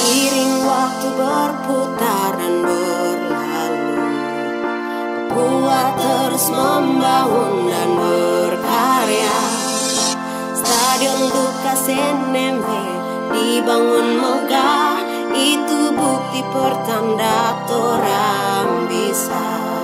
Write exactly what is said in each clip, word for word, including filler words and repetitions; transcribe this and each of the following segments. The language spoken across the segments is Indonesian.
Seiring waktu berputar dan berlalu, Papua terus membangun dan berkarya. Stadion Lukas N M B dibangun megah, itu bukti pertanda torang bisa.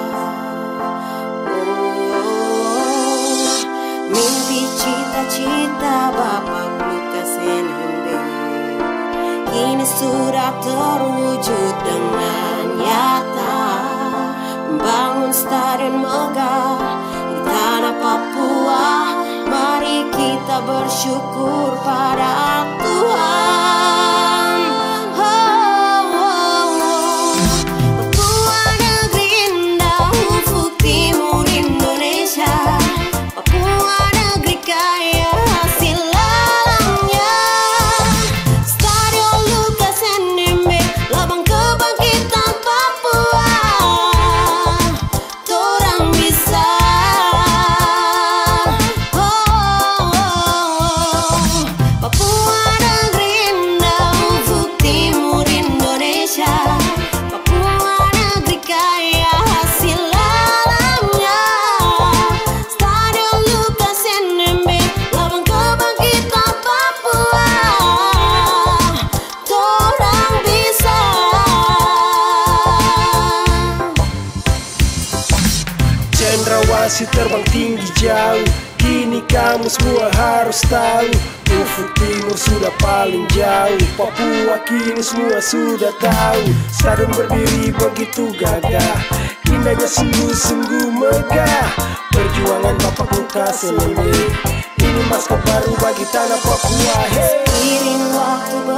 Oh, mimpi cita-cita Bapak Lukas N M B kini sudah terwujud dengan nyata. Membangun stadion megah di tanah Papua, mari kita bersyukur pada Tuhan. Oh, oh, oh. Papua negeri indah, ufuk timur Indonesia. Papua negeri kaya hasil alamnya. Stadion Lukas N M B, lambang kebangkitan Papua. Torang bisa. Oh, oh, oh. Papua negeri indah, ufuk timur Indonesia. Papua negeri kaya hasil alamnya. Stadion Lukas N M B, lambang kebangkitan Papua. Torang bisa. Cendrawasih terbang tinggi jauh, kini kamu semua harus tahu. Ufuk timur sudah paling jauh, Papua kini semua sudah tahu. Stadion berdiri begitu gagah, indahnya sungguh-sungguh megah. Perjuangan Bapak Lukas N M B, ini maskot baru bagi tanah Papua. Hey. Seiring waktu